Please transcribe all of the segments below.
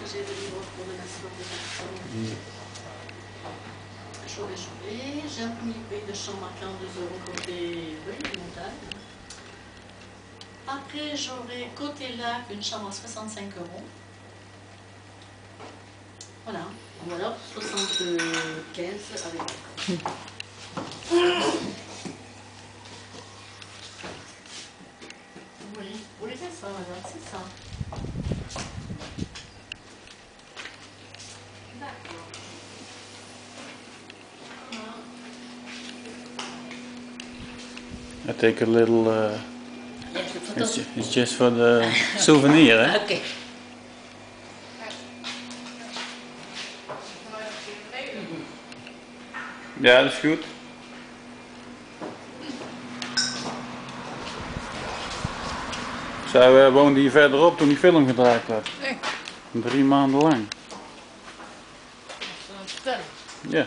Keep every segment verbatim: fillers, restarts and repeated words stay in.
j'ai le livre pour le master de personnes. Mm. J'aurais joué. J'ai un premier paye de chambre à quarante-deux euros côté oui, montagne. Après, j'aurai côté lac une chambre à soixante-cinq euros. Voilà. Ou alors soixante-quinze avec. Oui, vous voulez faire ça, madame, c'est ça. D'accord. I take a little. Uh, Yes, the it's, photos. ju- it's just for the souvenir, eh? Okay. Ja, dat is goed. Zij uh, woonde hier verderop toen die film gedraaid werd. Nee. Drie maanden lang. Dat is een vertellen. Ja.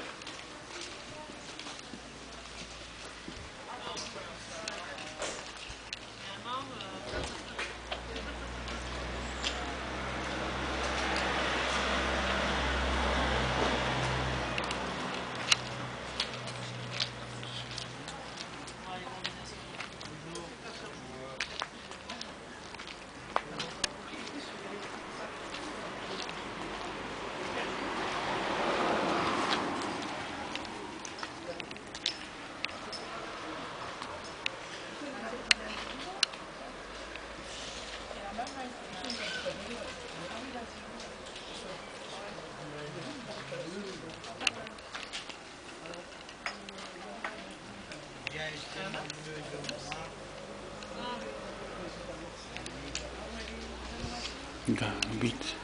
Gebied.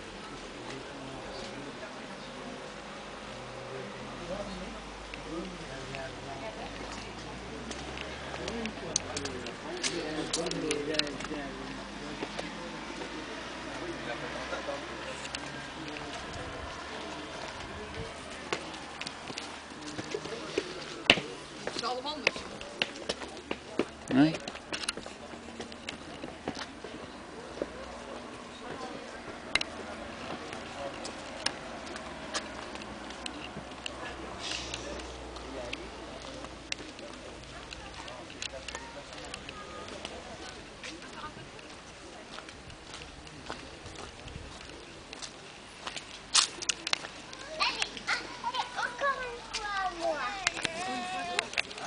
Is het allemaal anders? Nee?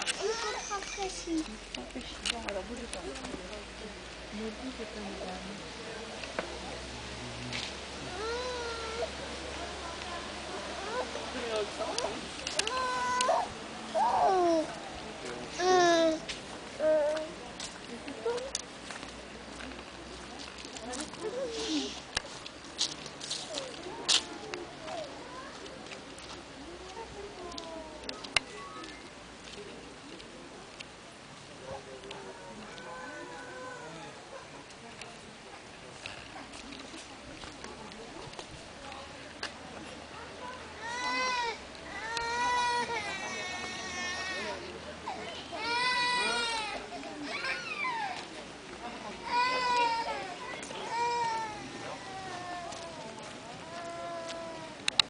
Ja, dat moet ik dan.